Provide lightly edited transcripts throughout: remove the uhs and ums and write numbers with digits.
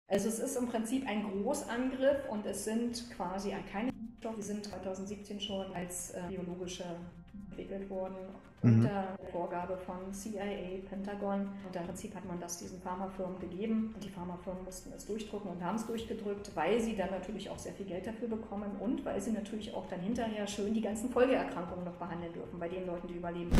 Also es ist im Prinzip ein Großangriff und es sind quasi keine Stoffe, die sind 2017 schon als biologische entwickelt worden Mhm. unter Vorgabe von CIA, Pentagon. Und im Prinzip hat man das diesen Pharmafirmen gegeben. Und die Pharmafirmen mussten es durchdrücken und haben es durchgedrückt, weil sie dann natürlich auch sehr viel Geld dafür bekommen und weil sie natürlich auch dann hinterher schön die ganzen Folgeerkrankungen noch behandeln dürfen bei den Leuten, die überleben.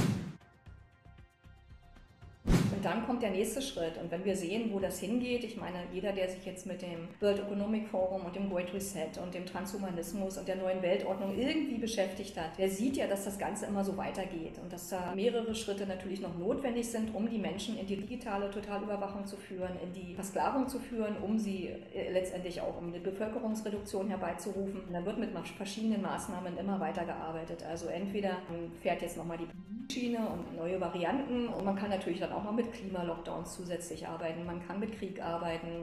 Und dann kommt der nächste Schritt. Und wenn wir sehen, wo das hingeht, ich meine, jeder, der sich jetzt mit dem World Economic Forum und dem Great Reset und dem Transhumanismus und der neuen Weltordnung irgendwie beschäftigt hat, der sieht ja, dass das Ganze immer so weitergeht und dass da mehrere Schritte natürlich noch notwendig sind, um die Menschen in die digitale Totalüberwachung zu führen, in die Versklavung zu führen, um sie letztendlich auch um eine Bevölkerungsreduktion herbeizurufen. Und dann wird mit verschiedenen Maßnahmen immer weiter gearbeitet. Also entweder fährt jetzt nochmal die Schiene und neue Varianten. Und man kann natürlich dann auch noch mit Klimalockdowns zusätzlich arbeiten. Man kann mit Krieg arbeiten.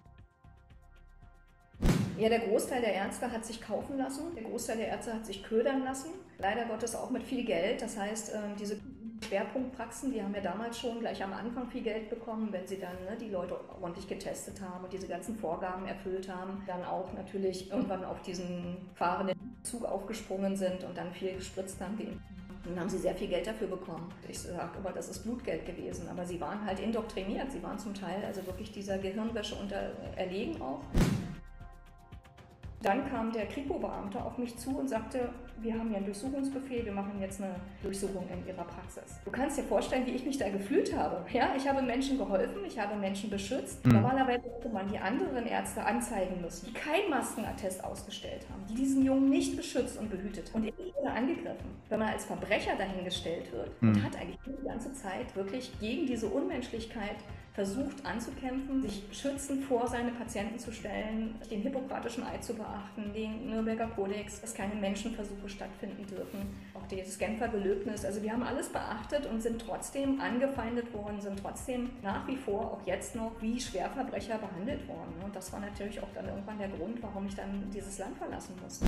Ja, der Großteil der Ärzte hat sich kaufen lassen. Der Großteil der Ärzte hat sich ködern lassen. Leider Gottes auch mit viel Geld. Das heißt, diese Schwerpunktpraxen, die haben ja damals schon gleich am Anfang viel Geld bekommen, wenn sie dann die Leute ordentlich getestet haben und diese ganzen Vorgaben erfüllt haben. Dann auch natürlich irgendwann auf diesen fahrenden Zug aufgesprungen sind und dann viel gespritzt haben, geimpft. Dann haben sie sehr viel Geld dafür bekommen. Ich sage immer, das ist Blutgeld gewesen. Aber sie waren halt indoktriniert. Sie waren zum Teil also wirklich dieser Gehirnwäsche erlegen auch. Dann kam der Kripo-Beamte auf mich zu und sagte, wir haben hier einen Durchsuchungsbefehl, wir machen jetzt eine Durchsuchung in Ihrer Praxis. Du kannst dir vorstellen, wie ich mich da gefühlt habe. Ja, ich habe Menschen geholfen, ich habe Menschen beschützt. Mhm. Normalerweise hätte man die anderen Ärzte anzeigen müssen, die kein Maskenattest ausgestellt haben, die diesen Jungen nicht beschützt und behütet. Und ich wurde angegriffen, wenn man als Verbrecher dahingestellt wird und Mhm. hat eigentlich die ganze Zeit wirklich gegen diese Unmenschlichkeit versucht anzukämpfen, sich schützend vor seine Patienten zu stellen, den hippokratischen Eid zu beachten, den Nürnberger Kodex, dass keine Menschenversuche stattfinden dürfen, auch das Genfer Gelöbnis. Also wir haben alles beachtet und sind trotzdem angefeindet worden, sind trotzdem nach wie vor, auch jetzt noch, wie Schwerverbrecher behandelt worden. Und das war natürlich auch dann irgendwann der Grund, warum ich dann dieses Land verlassen musste.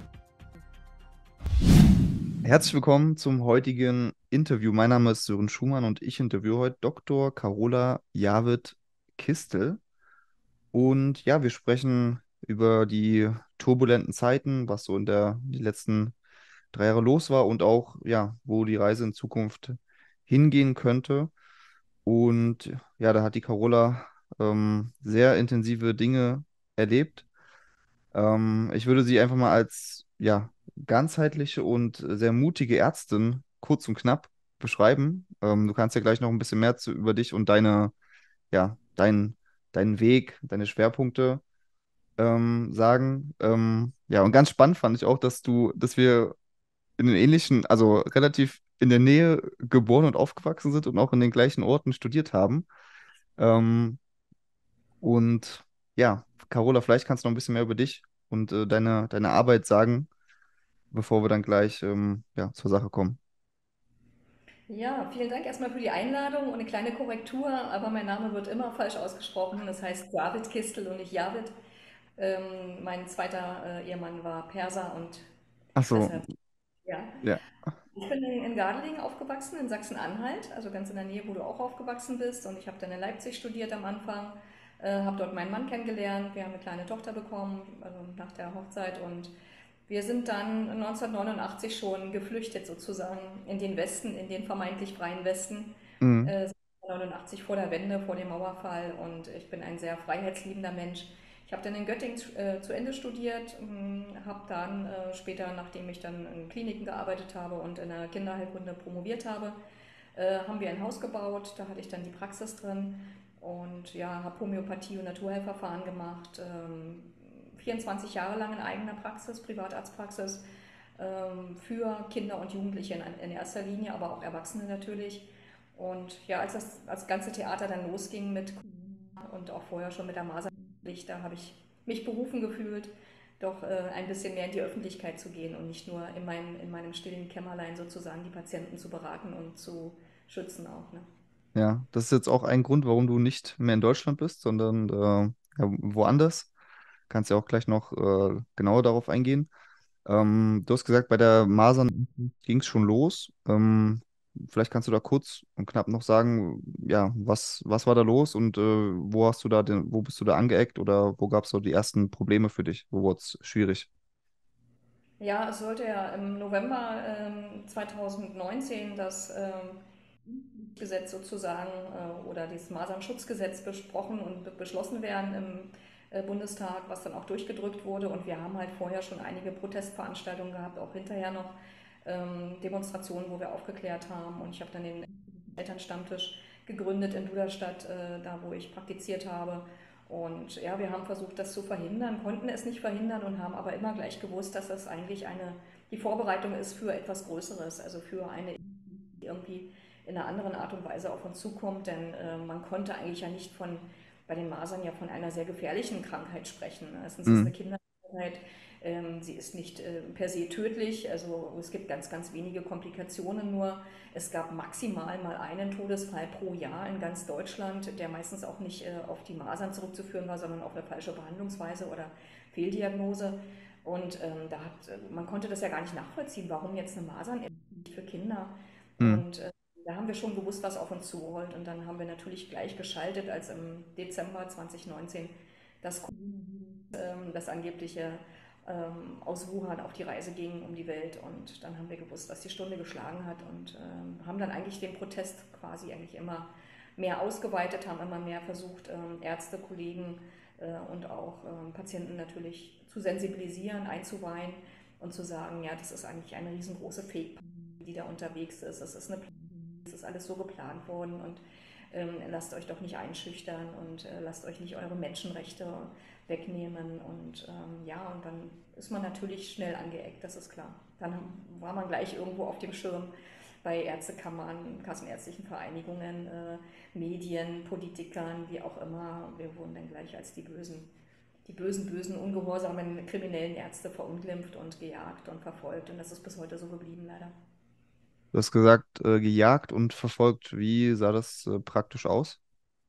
Herzlich willkommen zum heutigen Interview. Mein Name ist Sören Schumann und ich interviewe heute Dr. Carola Javid Kistel. Und ja, wir sprechen über die turbulenten Zeiten, was so in die letzten 3 Jahre los war und auch, ja, wo die Reise in Zukunft hingehen könnte. Und ja, da hat die Carola sehr intensive Dinge erlebt. Ich würde sie einfach mal als ja, ganzheitliche und sehr mutige Ärztin kurz und knapp beschreiben. Du kannst ja gleich noch ein bisschen mehr über dich und ja, deinen Weg, deine Schwerpunkte sagen. Ja, und ganz spannend fand ich auch, dass wir in den ähnlichen, also relativ in der Nähe geboren und aufgewachsen sind und auch in den gleichen Orten studiert haben. Ähm, und ja, Carola, vielleicht kannst du noch ein bisschen mehr über dich und deine Arbeit sagen, bevor wir dann gleich ja, zur Sache kommen. Ja, vielen Dank erstmal für die Einladung und eine kleine Korrektur, aber mein Name wird immer falsch ausgesprochen. Das heißt Javid Kistel und nicht Javid. Mein zweiter Ehemann war Perser und Ach so, deshalb, ja. ja. Ich bin in Gardelegen aufgewachsen, in Sachsen-Anhalt, also ganz in der Nähe, wo du auch aufgewachsen bist. Und ich habe dann in Leipzig studiert am Anfang, habe dort meinen Mann kennengelernt. Wir haben eine kleine Tochter bekommen, also nach der Hochzeit. Und wir sind dann 1989 schon geflüchtet sozusagen in den Westen, in den vermeintlich freien Westen. Mhm. 89 vor der Wende, vor dem Mauerfall. Und ich bin ein sehr freiheitsliebender Mensch. Ich habe dann in Göttingen zu Ende studiert, habe dann später, nachdem ich dann in Kliniken gearbeitet habe und in der Kinderheilkunde promoviert habe, haben wir ein Haus gebaut. Da hatte ich dann die Praxis drin und ja, habe Homöopathie und Naturheilverfahren gemacht. 24 Jahre lang in eigener Praxis, Privatarztpraxis, für Kinder und Jugendliche in erster Linie, aber auch Erwachsene natürlich. Und ja, als ganze Theater dann losging mit Corona und auch vorher schon mit der Masernpflicht, da habe ich mich berufen gefühlt, doch ein bisschen mehr in die Öffentlichkeit zu gehen und nicht nur in meinem stillen Kämmerlein sozusagen die Patienten zu beraten und zu schützen auch. Ne? Ja, das ist jetzt auch ein Grund, warum du nicht mehr in Deutschland bist, sondern ja, woanders. Kannst ja auch gleich noch genauer darauf eingehen. Du hast gesagt, bei der Masern ging es schon los. vielleicht kannst du da kurz und knapp noch sagen, ja, was war da los und wo bist du da angeeckt oder wo gab es so die ersten Probleme für dich? Wo wurde es schwierig? Ja, es sollte ja im November 2019 das Gesetz sozusagen oder das Masernschutzgesetz besprochen und beschlossen werden im Bundestag, was dann auch durchgedrückt wurde. Und wir haben halt vorher schon einige Protestveranstaltungen gehabt, auch hinterher noch Demonstrationen, wo wir aufgeklärt haben. Und ich habe dann den Elternstammtisch gegründet in Duderstadt, da wo ich praktiziert habe. Und ja, wir haben versucht, das zu verhindern, konnten es nicht verhindern und haben aber immer gleich gewusst, dass das eigentlich die Vorbereitung ist für etwas Größeres, also für eine, die irgendwie in einer anderen Art und Weise auf uns zukommt, denn man konnte eigentlich ja nicht bei den Masern ja von einer sehr gefährlichen Krankheit sprechen. Erstens ist es Mhm. eine Kinderkrankheit, sie ist nicht per se tödlich, also es gibt ganz, ganz wenige Komplikationen nur. Es gab maximal mal einen Todesfall pro Jahr in ganz Deutschland, der meistens auch nicht auf die Masern zurückzuführen war, sondern auf eine falsche Behandlungsweise oder Fehldiagnose. Und man konnte das ja gar nicht nachvollziehen, warum jetzt eine Masernimpfung für Kinder. Mhm. Und da haben wir schon gewusst, was auf uns zurollt. Und dann haben wir natürlich gleich geschaltet, als im Dezember 2019 das, das angebliche aus Wuhan auf die Reise ging um die Welt. Und dann haben wir gewusst, was die Stunde geschlagen hat und haben dann eigentlich den Protest quasi eigentlich immer mehr ausgeweitet, haben immer mehr versucht, Ärzte, Kollegen und auch Patienten natürlich zu sensibilisieren, einzuweihen und zu sagen, ja, das ist eigentlich eine riesengroße Fake, die da unterwegs ist. Es ist alles so geplant worden und lasst euch doch nicht einschüchtern und lasst euch nicht eure Menschenrechte wegnehmen. Und ja, und dann ist man natürlich schnell angeeckt, das ist klar. Dann war man gleich irgendwo auf dem Schirm bei Ärztekammern, kassenärztlichen Vereinigungen, Medien, Politikern, wie auch immer. Wir wurden dann gleich als die bösen, ungehorsamen, kriminellen Ärzte verunglimpft und gejagt und verfolgt. Und das ist bis heute so geblieben, leider. Du hast gesagt, gejagt und verfolgt. Wie sah das praktisch aus?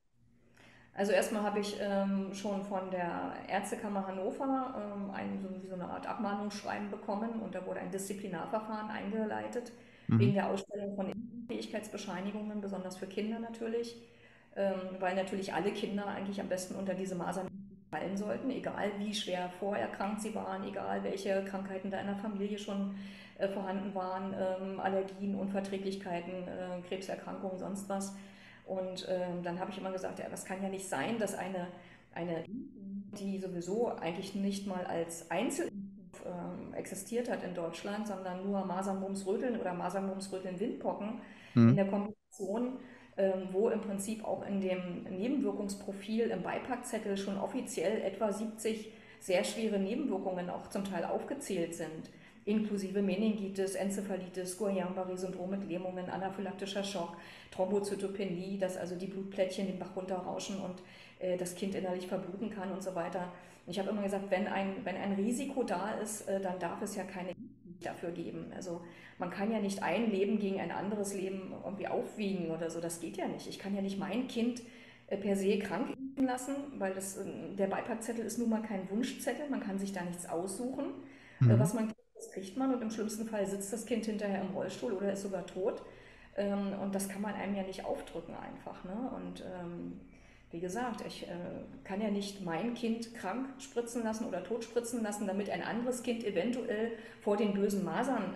Also erstmal habe ich schon von der Ärztekammer Hannover so eine Art Abmahnungsschreiben bekommen und da wurde ein Disziplinarverfahren eingeleitet Mhm. wegen der Ausstellung von Fähigkeitsbescheinigungen, besonders für Kinder natürlich, weil natürlich alle Kinder eigentlich am besten unter diese Masern fallen sollten, egal wie schwer vorerkrankt sie waren, egal welche Krankheiten da in der Familie schon vorhanden waren, Allergien, Unverträglichkeiten, Krebserkrankungen, sonst was. Und dann habe ich immer gesagt, ja, das kann ja nicht sein, dass eine die sowieso eigentlich nicht mal als Einzelimpfstoff existiert hat in Deutschland, sondern nur Masern, Mumps, Röteln oder Masern, Mumps, Röteln, Windpocken in Mhm. der Kombination, wo im Prinzip auch in dem Nebenwirkungsprofil im Beipackzettel schon offiziell etwa 70 sehr schwere Nebenwirkungen auch zum Teil aufgezählt sind, inklusive Meningitis, Enzephalitis, Guillain-Barré-Syndrom mit Lähmungen, anaphylaktischer Schock, Thrombozytopenie, dass also die Blutplättchen den Bach runterrauschen und das Kind innerlich verbluten kann und so weiter. Und ich habe immer gesagt, wenn ein Risiko da ist, dann darf es ja keine Impfpflicht dafür geben. Also man kann ja nicht ein Leben gegen ein anderes Leben irgendwie aufwiegen oder so. Das geht ja nicht. Ich kann ja nicht mein Kind per se krank impfen lassen, weil der Beipackzettel ist nun mal kein Wunschzettel. Man kann sich da nichts aussuchen. Mhm. Was man kriegt, das kriegt man und im schlimmsten Fall sitzt das Kind hinterher im Rollstuhl oder ist sogar tot. Und das kann man einem ja nicht aufdrücken einfach. Ne? Und wie gesagt, ich kann ja nicht mein Kind krank spritzen lassen oder tot spritzen lassen, damit ein anderes Kind eventuell vor den bösen Masern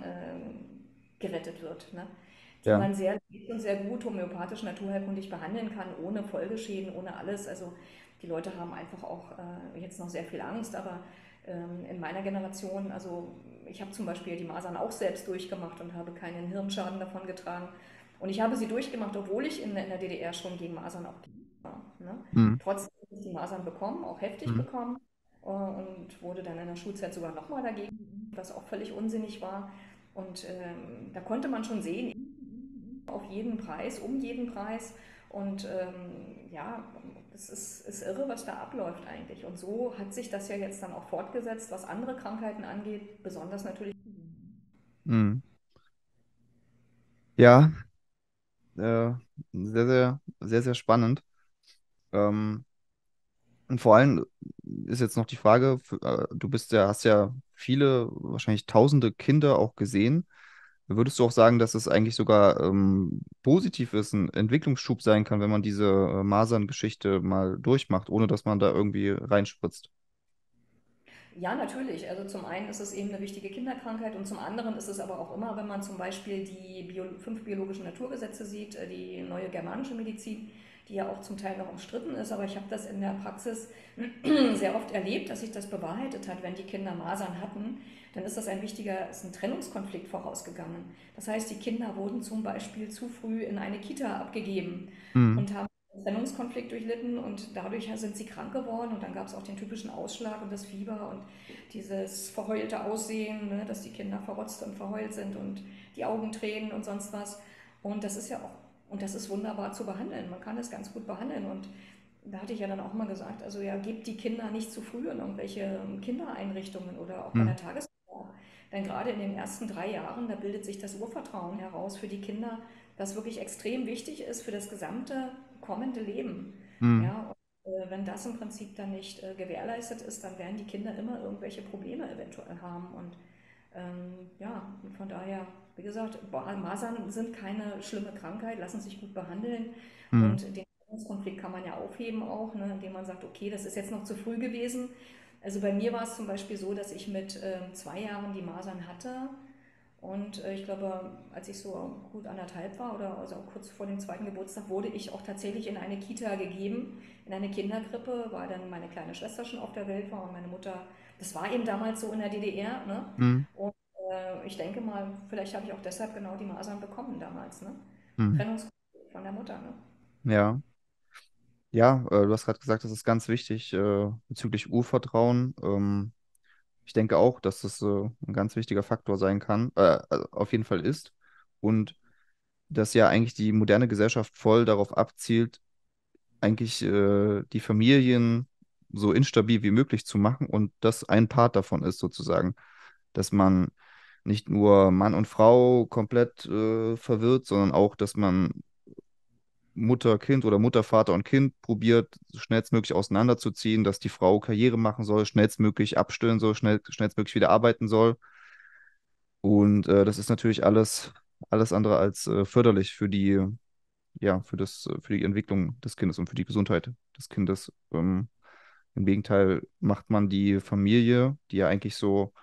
gerettet wird. Ne? Die Ja. man sehr leicht und sehr gut homöopathisch, naturheilkundig behandeln kann, ohne Folgeschäden, ohne alles. Also die Leute haben einfach auch jetzt noch sehr viel Angst, aber in meiner Generation, also ich habe zum Beispiel die Masern auch selbst durchgemacht und habe keinen Hirnschaden davon getragen. Und ich habe sie durchgemacht, obwohl ich in der DDR schon gegen Masern auch geimpft war. Ne? Mhm. Trotzdem habe ich die Masern bekommen, auch heftig Mhm. bekommen und wurde dann in der Schulzeit sogar nochmal dagegen, geimpft, was auch völlig unsinnig war. Und da konnte man schon sehen, auf jeden Preis, um jeden Preis. Und ja, ist irre, was da abläuft eigentlich. Und so hat sich das ja jetzt dann auch fortgesetzt, was andere Krankheiten angeht, besonders natürlich. Mhm. Ja, sehr, sehr spannend. Ähm, und vor allem ist jetzt noch die Frage, hast ja viele, wahrscheinlich tausende Kinder auch gesehen. Würdest du auch sagen, dass es eigentlich sogar positiv ist, ein Entwicklungsschub sein kann, wenn man diese Masern-Geschichte mal durchmacht, ohne dass man da irgendwie reinspritzt? Ja, natürlich. Also zum einen ist es eben eine wichtige Kinderkrankheit und zum anderen ist es aber auch immer, wenn man zum Beispiel die 5 biologischen Naturgesetze sieht, die neue germanische Medizin, die ja auch zum Teil noch umstritten ist, aber ich habe das in der Praxis sehr oft erlebt, dass sich das bewahrheitet hat, wenn die Kinder Masern hatten, dann ist das ist ein Trennungskonflikt vorausgegangen. Das heißt, die Kinder wurden zum Beispiel zu früh in eine Kita abgegeben Mhm. und haben einen Trennungskonflikt durchlitten und dadurch sind sie krank geworden und dann gab es auch den typischen Ausschlag und das Fieber und dieses verheulte Aussehen, ne, dass die Kinder verrotzt und verheult sind und die Augentränen und sonst was. Und das ist ja auch, und das ist wunderbar zu behandeln. Man kann es ganz gut behandeln. Und da hatte ich ja dann auch mal gesagt, also ja, gebt die Kinder nicht zu früh in irgendwelche Kindereinrichtungen oder auch bei Mhm. der Tagesmutter. Denn gerade in den ersten 3 Jahren, da bildet sich das Urvertrauen heraus für die Kinder, das wirklich extrem wichtig ist für das gesamte kommende Leben. Mhm. Ja, wenn das im Prinzip dann nicht gewährleistet ist, dann werden die Kinder immer irgendwelche Probleme eventuell haben. Und ja, und von daher, wie gesagt, Masern sind keine schlimme Krankheit, lassen sich gut behandeln. Mhm. Und den Konflikt kann man ja aufheben auch, ne, indem man sagt, okay, das ist jetzt noch zu früh gewesen. Also bei mir war es zum Beispiel so, dass ich mit 2 Jahren die Masern hatte und ich glaube, als ich so gut 1,5 war oder also auch kurz vor dem zweiten Geburtstag, wurde ich auch tatsächlich in eine Kita gegeben, in eine Kinderkrippe, weil dann meine kleine Schwester schon auf der Welt war und meine Mutter, das war eben damals so in der DDR, ne? Mhm. Und ich denke mal, vielleicht habe ich auch deshalb genau die Masern bekommen damals, ne? Mhm. Trennung von der Mutter, ne? Ja. Ja, du hast gerade gesagt, das ist ganz wichtig bezüglich Urvertrauen. Ich denke auch, dass das ein ganz wichtiger Faktor sein kann, also auf jeden Fall ist. Und dass ja eigentlich die moderne Gesellschaft voll darauf abzielt, eigentlich die Familien so instabil wie möglich zu machen und das ein Part davon ist sozusagen, dass man nicht nur Mann und Frau komplett verwirrt, sondern auch, dass man Mutter, Kind oder Mutter, Vater und Kind probiert, so schnellstmöglich auseinanderzuziehen, dass die Frau Karriere machen soll, schnellstmöglich abstillen soll, schnellstmöglich wieder arbeiten soll. Und das ist natürlich alles andere als förderlich für für die Entwicklung des Kindes und für die Gesundheit des Kindes. Im Gegenteil macht man die Familie, die ja eigentlich so,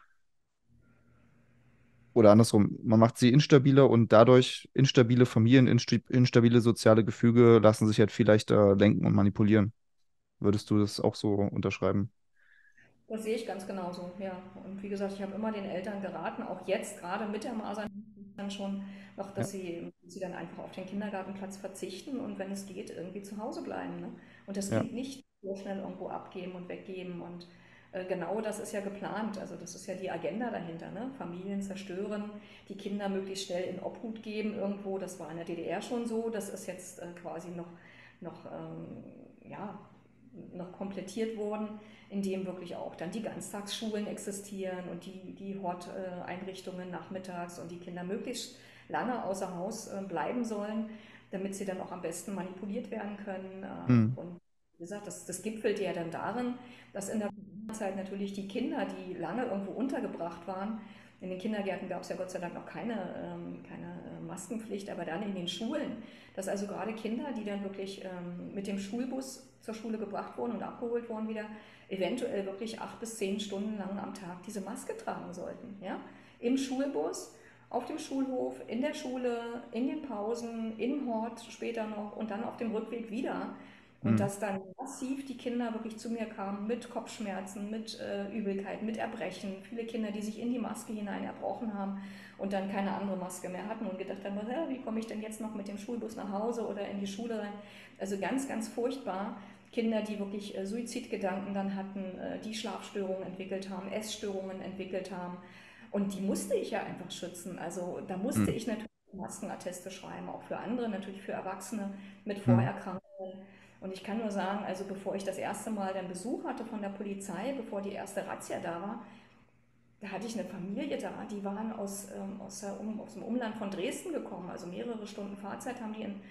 oder andersrum, man macht sie instabiler und dadurch instabile Familien, instabile soziale Gefüge lassen sich halt viel leichter lenken und manipulieren. Würdest du das auch so unterschreiben? Das sehe ich ganz genauso, ja. Und wie gesagt, ich habe immer den Eltern geraten, auch jetzt gerade mit der Masern dann schon noch, Ja, dass sie dann einfach auf den Kindergartenplatz verzichten und wenn es geht, irgendwie zu Hause bleiben. Ne? Und das ja. Kind nicht so schnell irgendwo abgeben und weggeben. Und genau das ist ja geplant. Also das ist ja die Agenda dahinter. Ne? Familien zerstören, die Kinder möglichst schnell in Obhut geben irgendwo. Das war in der DDR schon so. Das ist jetzt quasi noch ja, noch komplettiert worden, in dem wirklich auch dann die Ganztagsschulen existieren und die Horteinrichtungen nachmittags und die Kinder möglichst lange außer Haus bleiben sollen, damit sie dann auch am besten manipuliert werden können. Hm, Und wie gesagt, das gipfelt ja dann darin, dass in der Zeit natürlich die Kinder, die lange irgendwo untergebracht waren, in den Kindergärten gab es ja Gott sei Dank noch keine Maskenpflicht, aber dann in den Schulen, dass also gerade Kinder, die dann wirklich mit dem Schulbus zur Schule gebracht wurden und abgeholt wurden wieder, eventuell wirklich 8 bis 10 Stunden lang am Tag diese Maske tragen sollten. Ja? Im Schulbus, auf dem Schulhof, in der Schule, in den Pausen, im Hort später noch und dann auf dem Rückweg wieder. Und hm, dass dann massiv die Kinder wirklich zu mir kamen mit Kopfschmerzen, mit Übelkeit, mit Erbrechen. Viele Kinder, die sich in die Maske hinein erbrochen haben und dann keine andere Maske mehr hatten und gedacht haben, wie komme ich denn jetzt noch mit dem Schulbus nach Hause oder in die Schule rein? Also ganz, ganz furchtbar. Kinder, die wirklich Suizidgedanken dann hatten, die Schlafstörungen entwickelt haben, Essstörungen entwickelt haben. Und die musste ich ja einfach schützen. Also da musste hm, ich natürlich Maskenatteste schreiben, auch für andere, natürlich für Erwachsene mit hm, Vorerkrankungen. Und ich kann nur sagen, also bevor ich das erste Mal den Besuch hatte von der Polizei, bevor die erste Razzia da war, da hatte ich eine Familie da, die waren aus dem Umland von Dresden gekommen, also mehrere Stunden Fahrzeit haben die in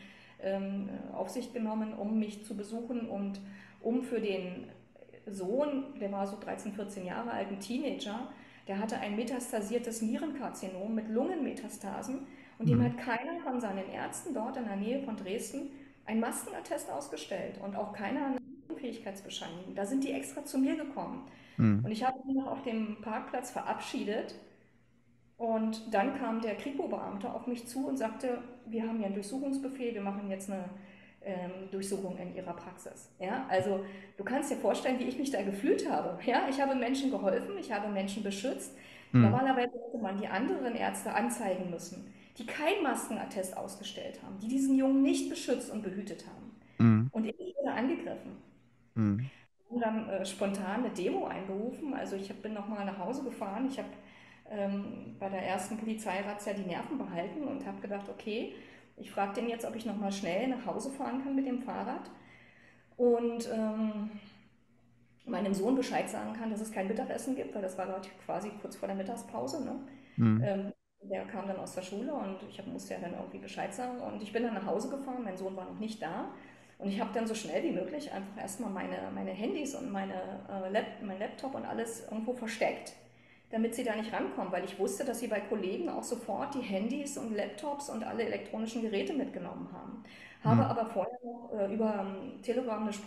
auf sich genommen, um mich zu besuchen und um für den Sohn, der war so 13, 14 Jahre alt, ein Teenager, Der hatte ein metastasiertes Nierenkarzinom mit Lungenmetastasen und dem Mhm. hat keiner von seinen Ärzten dort in der Nähe von Dresden ein Maskenattest ausgestellt und auch keiner eine Unfähigkeitsbescheinigung. Da sind die extra zu mir gekommen. Mhm. Und ich habe mich noch auf dem Parkplatz verabschiedet und dann kam der Kripo-Beamte auf mich zu und sagte, wir haben hier einen Durchsuchungsbefehl, wir machen jetzt eine Durchsuchung in ihrer Praxis. Ja, also du kannst dir vorstellen, wie ich mich da gefühlt habe. Ja, ich habe Menschen geholfen, ich habe Menschen beschützt. Mhm. Normalerweise hätte man die anderen Ärzte anzeigen müssen, die kein Maskenattest ausgestellt haben, die diesen Jungen nicht beschützt und behütet haben. Mhm. Und ich wurde angegriffen. Mhm. Wir haben dann spontan eine Demo einberufen. Also ich bin nochmal nach Hause gefahren. Ich habe bei der ersten Polizeirazzia die Nerven behalten und habe gedacht, okay, ich frage den jetzt, ob ich nochmal schnell nach Hause fahren kann mit dem Fahrrad und meinem Sohn Bescheid sagen kann, dass es kein Mittagessen gibt, weil das war quasi kurz vor der Mittagspause. Ne? Mhm. Der kam dann aus der Schule und ich musste ja dann irgendwie Bescheid sagen. Und ich bin dann nach Hause gefahren, mein Sohn war noch nicht da. Und ich habe dann so schnell wie möglich einfach erstmal meine Handys und mein Laptop und alles irgendwo versteckt, damit sie da nicht rankommen, weil ich wusste, dass sie bei Kollegen auch sofort die Handys und Laptops und alle elektronischen Geräte mitgenommen haben. Habe Mhm. aber vorher noch über Telegram eine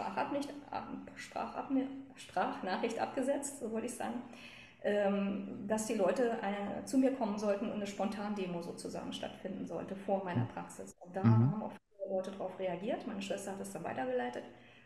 Sprachnachricht abgesetzt, so wollte ich sagen, dass die Leute zu mir kommen sollten und eine Spontandemo sozusagen stattfinden sollte vor meiner Praxis. Und da Mhm. haben auch viele Leute darauf reagiert. Meine Schwester hat es dann weitergeleitet.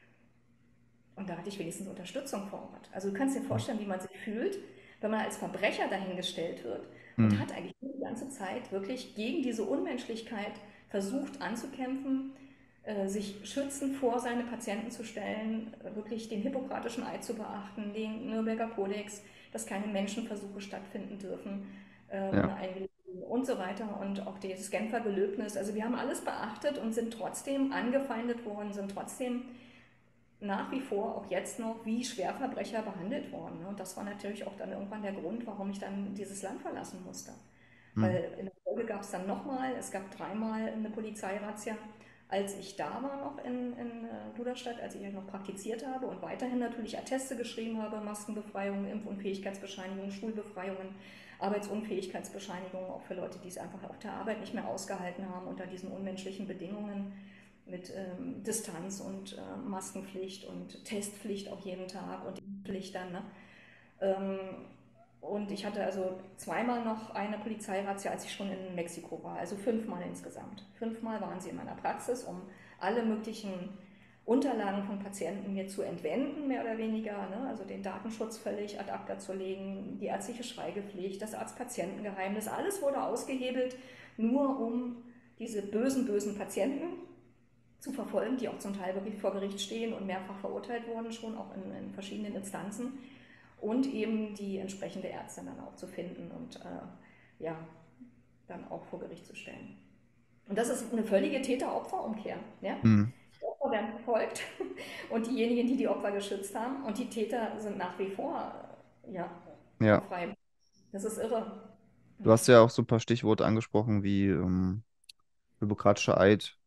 Und da hatte ich wenigstens Unterstützung vor Ort. Also du kannst dir vorstellen, wie man sich fühlt, wenn man als Verbrecher dahingestellt wird und Mhm. hat eigentlich die ganze Zeit wirklich gegen diese Unmenschlichkeit versucht anzukämpfen, sich schützend vor seine Patienten zu stellen, wirklich den hippokratischen Eid zu beachten, den Nürnberger Kodex, dass keine Menschenversuche stattfinden dürfen, Ja. und so weiter und auch das Genfer Gelöbnis. Also wir haben alles beachtet und sind trotzdem angefeindet worden, sind trotzdem nach wie vor, auch jetzt noch, wie Schwerverbrecher behandelt worden. Und das war natürlich auch dann irgendwann der Grund, warum ich dann dieses Land verlassen musste. Mhm. Weil in der Folge gab es dann nochmal, es gab dreimal eine Polizeirazzia, als ich da war noch in Duderstadt, als ich halt noch praktiziert habe und weiterhin natürlich Atteste geschrieben habe, Maskenbefreiungen, Impfunfähigkeitsbescheinigungen, Schulbefreiungen, Arbeitsunfähigkeitsbescheinigungen, auch für Leute, die es einfach auf der Arbeit nicht mehr ausgehalten haben unter diesen unmenschlichen Bedingungen mit Distanz und Maskenpflicht und Testpflicht auch jeden Tag und Pflicht dann. Ne? Ähm, und ich hatte also zweimal noch eine Polizeirazzia, als ich schon in Mexiko war, also fünfmal insgesamt. Fünfmal waren sie in meiner Praxis, um alle möglichen Unterlagen von Patienten mir zu entwenden, mehr oder weniger, ne? Also den Datenschutz völlig ad acta zu legen, die ärztliche Schweigepflicht, das Arzt-Patienten-Geheimnis, alles wurde ausgehebelt, nur um diese bösen, bösen Patienten zu verfolgen, die auch zum Teil wirklich vor Gericht stehen und mehrfach verurteilt wurden, schon auch in verschiedenen Instanzen und eben die entsprechende Ärztin dann auch zu finden und ja, dann auch vor Gericht zu stellen. Und das ist eine völlige Täter-Opfer-Umkehr. Ja? Mhm. Die Opfer werden verfolgt und diejenigen, die die Opfer geschützt haben und die Täter sind nach wie vor ja, Ja. auf freiem. Das ist irre. Du hast ja auch so ein paar Stichworte angesprochen wie Hippokratischer Eid.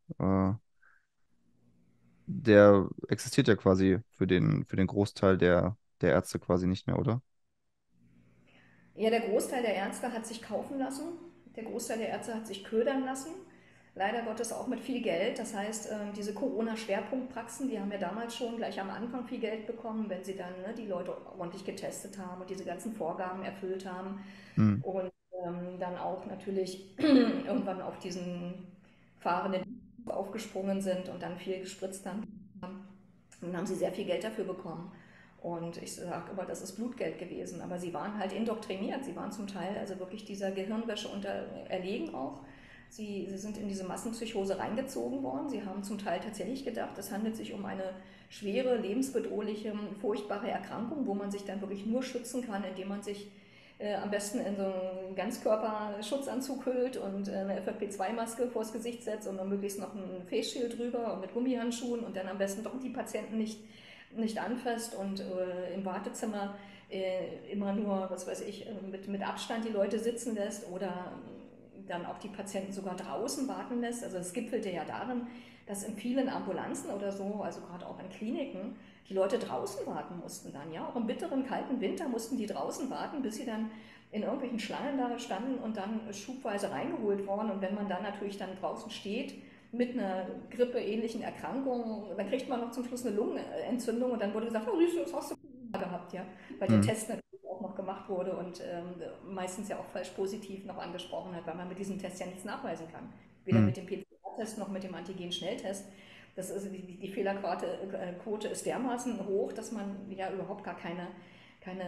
Der existiert ja quasi für den Großteil der Ärzte quasi nicht mehr, oder? Ja, der Großteil der Ärzte hat sich kaufen lassen, der Großteil der Ärzte hat sich ködern lassen, leider Gottes auch mit viel Geld. Das heißt, diese Corona-Schwerpunktpraxen, die haben ja damals schon gleich am Anfang viel Geld bekommen, wenn sie dann die Leute ordentlich getestet haben und diese ganzen Vorgaben erfüllt haben Mhm. und dann auch natürlich irgendwann auf diesen fahrenden aufgesprungen sind und dann viel gespritzt haben. Dann haben sie sehr viel Geld dafür bekommen. Und ich sage immer, das ist Blutgeld gewesen. Aber sie waren halt indoktriniert. Sie waren zum Teil also wirklich dieser Gehirnwäsche erlegen auch. Sie sind in diese Massenpsychose reingezogen worden. Sie haben zum Teil tatsächlich gedacht, es handelt sich um eine schwere, lebensbedrohliche, furchtbare Erkrankung, wo man sich dann wirklich nur schützen kann, indem man sich am besten in so einen Ganzkörperschutzanzug hüllt und eine FFP2-Maske vors Gesicht setzt und dann möglichst noch ein Face Shield drüber und mit Gummihandschuhen und dann am besten doch die Patienten nicht anfasst und im Wartezimmer immer nur, was weiß ich, mit Abstand die Leute sitzen lässt oder dann auch die Patienten sogar draußen warten lässt. Also es gipfelte ja darin, dass in vielen Ambulanzen oder so, also gerade auch in Kliniken, die Leute draußen warten mussten dann, ja, auch im bitteren, kalten Winter mussten die draußen warten, bis sie dann in irgendwelchen Schlangen da standen und dann schubweise reingeholt worden. Und wenn man dann natürlich dann draußen steht mit einer grippeähnlichen Erkrankung, dann kriegt man noch zum Schluss eine Lungenentzündung und dann wurde gesagt, oh, siehst du, das hast du gehabt, ja, weil der Mhm. Test natürlich auch noch gemacht wurde und meistens ja auch falsch positiv noch angesprochen hat, weil man mit diesem Test ja nichts nachweisen kann. Weder Mhm. mit dem PCR-Test noch mit dem Antigen-Schnelltest. Das ist, die Fehlerquote ist dermaßen hoch, dass man ja überhaupt gar keine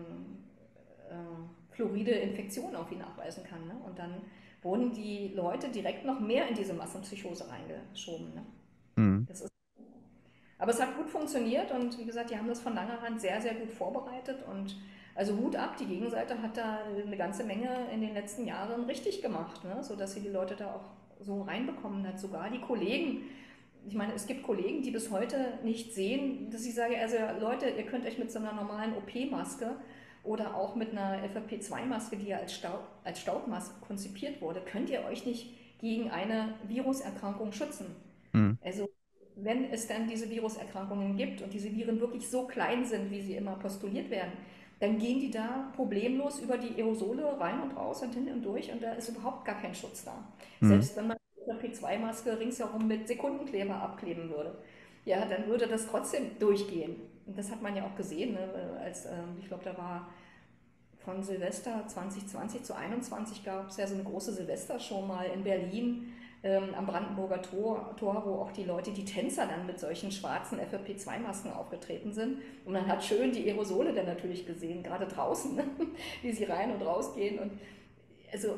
floride Infektion irgendwie nachweisen kann. Ne? Und dann wurden die Leute direkt noch mehr in diese Massenpsychose reingeschoben. Ne? Mhm. Das ist, aber es hat gut funktioniert und wie gesagt, die haben das von langer Hand sehr, sehr gut vorbereitet und also Hut ab, die Gegenseite hat da eine ganze Menge in den letzten Jahren richtig gemacht, ne? Sodass sie die Leute da auch so reinbekommen hat. Sogar die Kollegen, ich meine, es gibt Kollegen, die bis heute nicht sehen, dass ich sage, also Leute, ihr könnt euch mit so einer normalen OP-Maske oder auch mit einer FFP2-Maske, die ja als Staubmaske konzipiert wurde, könnt ihr euch nicht gegen eine Viruserkrankung schützen. Mhm. Also wenn es dann diese Viruserkrankungen gibt und diese Viren wirklich so klein sind, wie sie immer postuliert werden, dann gehen die da problemlos über die Aerosole rein und raus und hin und durch und da ist überhaupt gar kein Schutz da. Mhm. Selbst wenn man eine P2-Maske ringsherum mit Sekundenkleber abkleben würde, ja, dann würde das trotzdem durchgehen. Und das hat man ja auch gesehen, ne, als ich glaube, da war von Silvester 2020 zu 2021 gab es ja so eine große Silvestershow mal in Berlin am Brandenburger Tor, wo auch die Leute, die Tänzer dann mit solchen schwarzen FFP2-Masken aufgetreten sind. Und man hat schön die Aerosole dann natürlich gesehen, gerade draußen, ne? Wie sie rein und rausgehen. Und also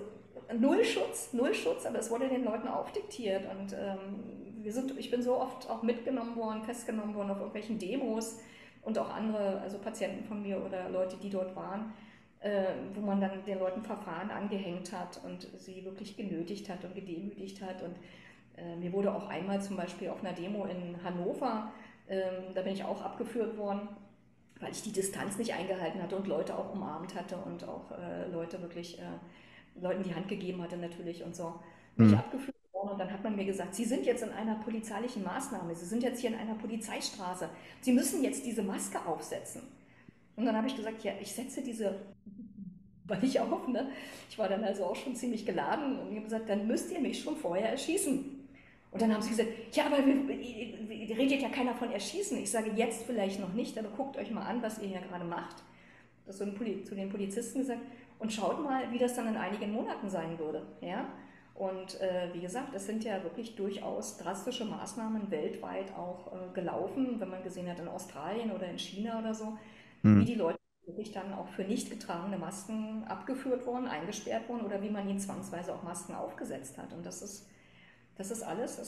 null Schutz, aber es wurde den Leuten aufdiktiert. Und ich bin so oft auch mitgenommen worden, festgenommen worden auf irgendwelchen Demos und auch andere, also Patienten von mir oder Leute, die dort waren, wo man dann den Leuten Verfahren angehängt hat und sie wirklich genötigt hat und gedemütigt hat. Und mir wurde auch einmal zum Beispiel auf einer Demo in Hannover, da bin ich auch abgeführt worden, weil ich die Distanz nicht eingehalten hatte und Leute auch umarmt hatte und auch Leute wirklich Leuten die Hand gegeben hatte natürlich und so. Bin ich Mhm. abgeführt worden und dann hat man mir gesagt, Sie sind jetzt in einer polizeilichen Maßnahme, Sie sind jetzt hier in einer Polizeistraße, Sie müssen jetzt diese Maske aufsetzen. Und dann habe ich gesagt, ja, ich setze diese war nicht auf, ne? Ich war dann also auch schon ziemlich geladen und ich habe gesagt, dann müsst ihr mich schon vorher erschießen. Und dann haben sie gesagt, ja, aber redet ja keiner von erschießen. Ich sage, jetzt vielleicht noch nicht, aber guckt euch mal an, was ihr hier gerade macht. Das zu den Polizisten gesagt und schaut mal, wie das dann in einigen Monaten sein würde. Ja? Und wie gesagt, es sind ja wirklich durchaus drastische Maßnahmen weltweit auch gelaufen, wenn man gesehen hat in Australien oder in China oder so, wie Mhm. die Leute wirklich dann auch für nicht getragene Masken abgeführt wurden, eingesperrt wurden oder wie man ihnen zwangsweise auch Masken aufgesetzt hat. Und das ist alles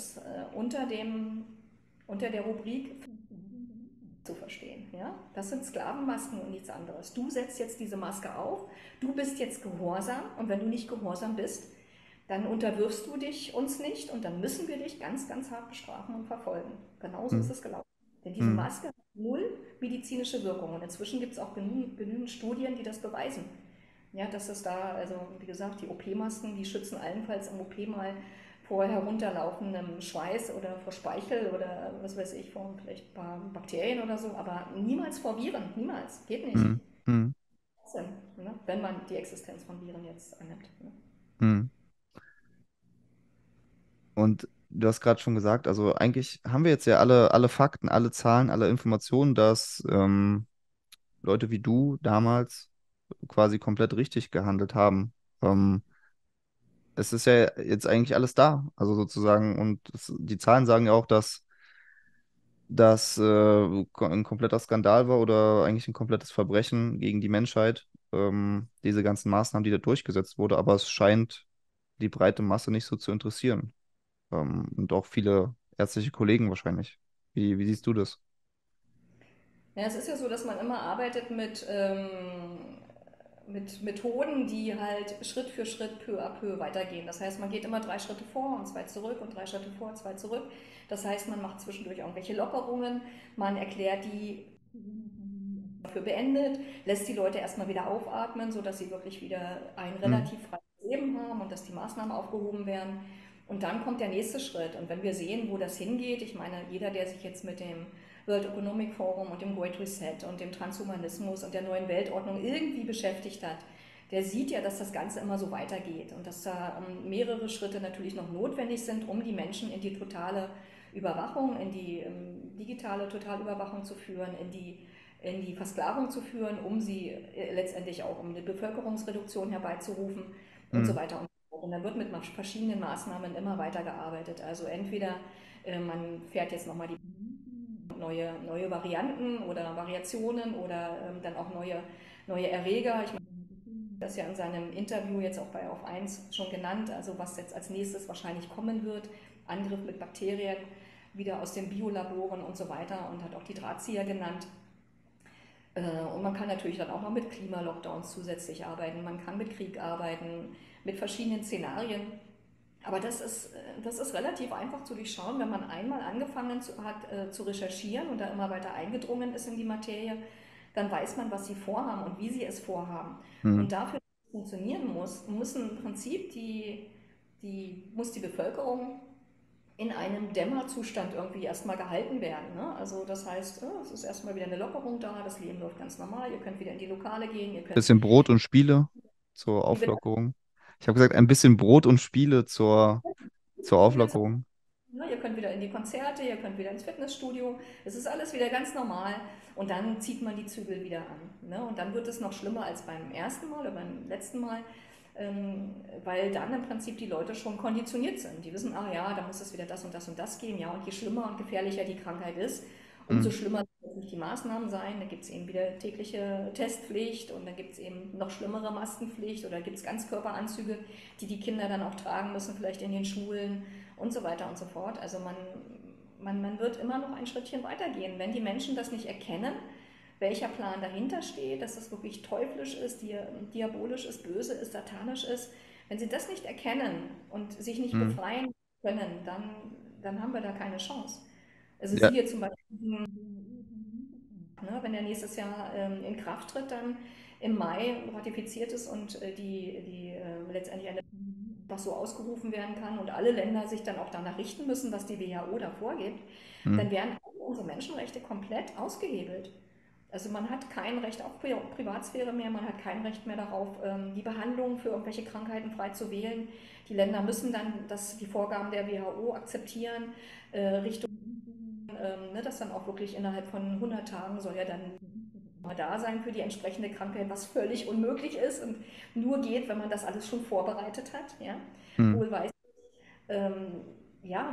unter der Rubrik zu verstehen. Ja? Das sind Sklavenmasken und nichts anderes. Du setzt jetzt diese Maske auf, du bist jetzt gehorsam und wenn du nicht gehorsam bist, dann unterwirfst du dich uns nicht und dann müssen wir dich ganz, ganz hart bestrafen und verfolgen. Genauso ist Mhm. es gelaufen. Denn diese Mhm. Maske hat null medizinische Wirkung und inzwischen gibt es auch genügend Studien, die das beweisen. Ja, dass es da, also wie gesagt, die OP-Masken, die schützen allenfalls im OP mal vor herunterlaufendem Schweiß oder vor Speichel oder was weiß ich, vor vielleicht ein paar Bakterien oder so, aber niemals vor Viren, niemals, geht nicht. Mhm. Mhm. Trotzdem, ne? Wenn man die Existenz von Viren jetzt annimmt. Ne? Mhm. Und du hast gerade schon gesagt, also eigentlich haben wir jetzt ja alle Fakten, alle Zahlen, alle Informationen, dass Leute wie du damals quasi komplett richtig gehandelt haben. Es ist ja jetzt eigentlich alles da, also sozusagen, und die Zahlen sagen ja auch, dass das ein kompletter Skandal war oder eigentlich ein komplettes Verbrechen gegen die Menschheit, diese ganzen Maßnahmen, die da durchgesetzt wurde, aber es scheint die breite Masse nicht so zu interessieren. Und auch viele ärztliche Kollegen wahrscheinlich. Wie siehst du das? Ja, es ist ja so, dass man immer arbeitet mit Methoden, die halt Schritt für Schritt, peu à peu weitergehen. Das heißt, man geht immer 3 Schritte vor und 2 zurück und 3 Schritte vor, 2 zurück. Das heißt, man macht zwischendurch irgendwelche Lockerungen, man erklärt die dafür beendet, lässt die Leute erstmal wieder aufatmen, sodass sie wirklich wieder ein Hm, relativ freies Leben haben und dass die Maßnahmen aufgehoben werden. Und dann kommt der nächste Schritt. Und wenn wir sehen, wo das hingeht, ich meine, jeder, der sich jetzt mit dem World Economic Forum und dem Great Reset und dem Transhumanismus und der neuen Weltordnung irgendwie beschäftigt hat, der sieht ja, dass das Ganze immer so weitergeht und dass da mehrere Schritte natürlich noch notwendig sind, um die Menschen in die totale Überwachung, in die digitale Totalüberwachung zu führen, in die Versklavung zu führen, um sie letztendlich auch um eine Bevölkerungsreduktion herbeizurufen und so Mhm. weiter und so fort. Und da wird mit verschiedenen Maßnahmen immer weiter gearbeitet. Also entweder man fährt jetzt nochmal die neue Varianten oder Variationen oder dann auch neue Erreger. Ich meine, das ja in seinem Interview jetzt auch bei Auf 1 schon genannt, also was jetzt als nächstes wahrscheinlich kommen wird, Angriff mit Bakterien, wieder aus den Biolaboren und so weiter und hat auch die Drahtzieher genannt. Und man kann natürlich dann auch noch mit Klimalockdowns zusätzlich arbeiten, man kann mit Krieg arbeiten, mit verschiedenen Szenarien. Aber das ist relativ einfach zu durchschauen, wenn man einmal angefangen hat zu recherchieren und da immer weiter eingedrungen ist in die Materie, dann weiß man, was sie vorhaben und wie sie es vorhaben. Mhm. Und dafür, dass es funktionieren muss im Prinzip muss die Bevölkerung in einem Dämmerzustand irgendwie erstmal gehalten werden. Ne? Also das heißt, es ist erstmal wieder eine Lockerung da, das Leben läuft ganz normal, ihr könnt wieder in die Lokale gehen, ihr könnt, Bisschen Brot und Spiele zur wie bitte? Auflockerung. Ich habe gesagt, ein bisschen Brot und Spiele zur Spiele Auflockerung. ne, ihr könnt wieder in die Konzerte, ihr könnt wieder ins Fitnessstudio. Es ist alles wieder ganz normal und dann zieht man die Zügel wieder an. Ne? Und dann wird es noch schlimmer als beim ersten Mal oder beim letzten Mal, weil dann im Prinzip die Leute schon konditioniert sind. Die wissen, ah ja, da muss es wieder das und das und das gehen. Ja, und je schlimmer und gefährlicher die Krankheit ist, umso Mhm. schlimmer müssen die Maßnahmen sein. Da gibt es eben wieder tägliche Testpflicht und dann gibt es eben noch schlimmere Maskenpflicht oder gibt es Ganzkörperanzüge, die die Kinder dann auch tragen müssen, vielleicht in den Schulen und so weiter und so fort. Also man wird immer noch ein Schrittchen weitergehen. Wenn die Menschen das nicht erkennen, welcher Plan dahinter steht, dass das wirklich teuflisch ist, diabolisch ist, böse ist, satanisch ist, wenn sie das nicht erkennen und sich nicht Mhm. befreien können, dann haben wir da keine Chance. Also Ja. siehe zum Beispiel, ne, wenn der nächstes Jahr in Kraft tritt, dann im Mai ratifiziert ist und letztendlich eine was so ausgerufen werden kann und alle Länder sich dann auch danach richten müssen, was die WHO da vorgibt, Mhm. dann werden alle unsere Menschenrechte komplett ausgehebelt. Also man hat kein Recht auf Privatsphäre mehr, man hat kein Recht mehr darauf, die Behandlung für irgendwelche Krankheiten frei zu wählen. Die Länder müssen dann die Vorgaben der WHO akzeptieren, Richtung, ne, dass dann auch wirklich innerhalb von 100 Tagen soll ja dann mal da sein für die entsprechende Krankheit, was völlig unmöglich ist und nur geht, wenn man das alles schon vorbereitet hat. Ja? Mhm. Wohl weiß, ähm, ja,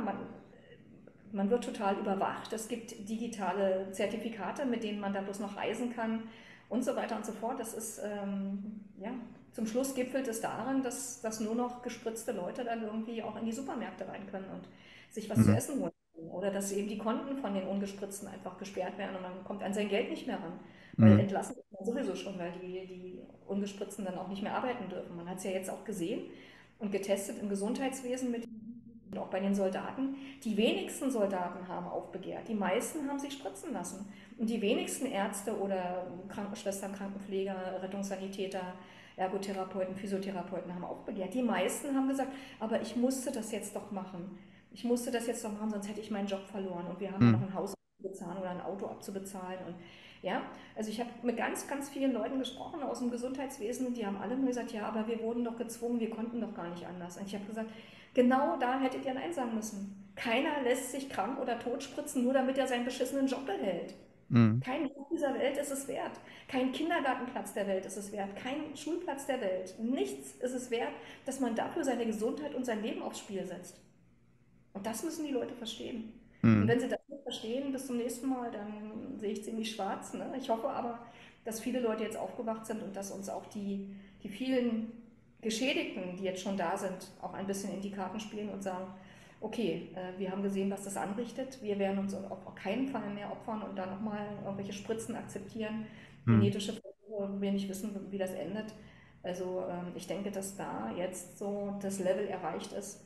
man wird total überwacht. Es gibt digitale Zertifikate, mit denen man da bloß noch reisen kann und so weiter und so fort. Das ist, ja, zum Schluss gipfelt es darin, dass nur noch gespritzte Leute dann irgendwie auch in die Supermärkte rein können und sich was zu Mhm. essen holen. Oder dass eben die Konten von den Ungespritzten einfach gesperrt werden und man kommt an sein Geld nicht mehr ran. Weil Mhm. entlassen ist man sowieso schon, weil die Ungespritzten dann auch nicht mehr arbeiten dürfen. Man hat es ja jetzt auch gesehen und getestet im Gesundheitswesen mit und auch bei den Soldaten. Die wenigsten Soldaten haben aufbegehrt. Die meisten haben sich spritzen lassen. Und die wenigsten Ärzte oder Krankenschwestern, Krankenpfleger, Rettungssanitäter, Ergotherapeuten, Physiotherapeuten haben aufbegehrt. Die meisten haben gesagt, aber ich musste das jetzt doch machen. Ich musste das jetzt doch machen, sonst hätte ich meinen Job verloren. Und wir haben ja noch Mhm. ein Haus abzubezahlen oder ein Auto abzubezahlen. Und ja, also ich habe mit ganz, ganz vielen Leuten gesprochen aus dem Gesundheitswesen und die haben alle nur gesagt, ja, aber wir wurden doch gezwungen, wir konnten doch gar nicht anders. Und ich habe gesagt, genau da hättet ihr Nein sagen müssen. Keiner lässt sich krank oder tot spritzen, nur damit er seinen beschissenen Job behält. Mhm. Kein Job dieser Welt ist es wert. Kein Kindergartenplatz der Welt ist es wert. Kein Schulplatz der Welt. Nichts ist es wert, dass man dafür seine Gesundheit und sein Leben aufs Spiel setzt. Und das müssen die Leute verstehen. Und Mhm. wenn sie das nicht verstehen, bis zum nächsten Mal, dann sehe ich ziemlich schwarz. Ne? Ich hoffe aber, dass viele Leute jetzt aufgewacht sind und dass uns auch die vielen Geschädigten, die jetzt schon da sind, auch ein bisschen in die Karten spielen und sagen, okay, wir haben gesehen, was das anrichtet. Wir werden uns auf keinen Fall mehr opfern und dann nochmal irgendwelche Spritzen akzeptieren, Mhm. genetische Versuche, wo wir nicht wissen, wie das endet. Also ich denke, dass da jetzt so das Level erreicht ist,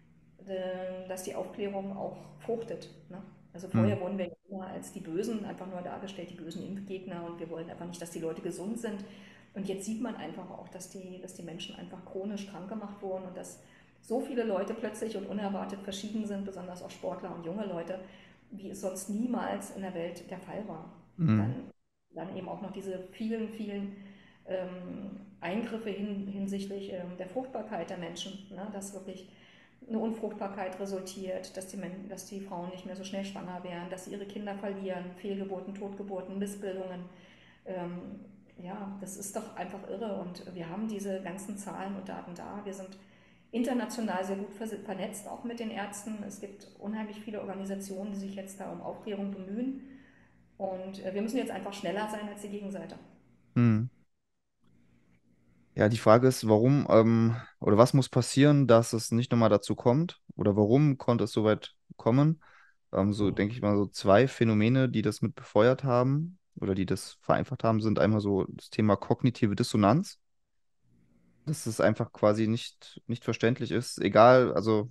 dass die Aufklärung auch fruchtet. Ne? Also Mhm. vorher wurden wir immer als die Bösen einfach nur dargestellt, die bösen Impfgegner und wir wollen einfach nicht, dass die Leute gesund sind. Und jetzt sieht man einfach auch, dass die Menschen einfach chronisch krank gemacht wurden und dass so viele Leute plötzlich und unerwartet verschieden sind, besonders auch Sportler und junge Leute. wie es sonst niemals in der Welt der Fall war. Mhm. Dann eben auch noch diese vielen, vielen Eingriffe hinsichtlich der Fruchtbarkeit der Menschen, ne? Dass wirklich eine Unfruchtbarkeit resultiert, dass die Frauen nicht mehr so schnell schwanger werden, dass sie ihre Kinder verlieren, Fehlgeburten, Totgeburten, Missbildungen. Ähm, ja, das ist doch einfach irre und wir haben diese ganzen Zahlen und Daten da. Wir sind international sehr gut vernetzt, auch mit den Ärzten. Es gibt unheimlich viele Organisationen, die sich jetzt da um Aufklärung bemühen und wir müssen jetzt einfach schneller sein als die Gegenseite. Mhm. Ja, die Frage ist, warum oder was muss passieren, dass es nicht nochmal dazu kommt? Oder warum konnte es so weit kommen? So denke ich mal, so zwei Phänomene, die das mit befeuert haben oder die das vereinfacht haben, sind einmal so das Thema kognitive Dissonanz, dass es einfach quasi nicht verständlich ist. Egal, also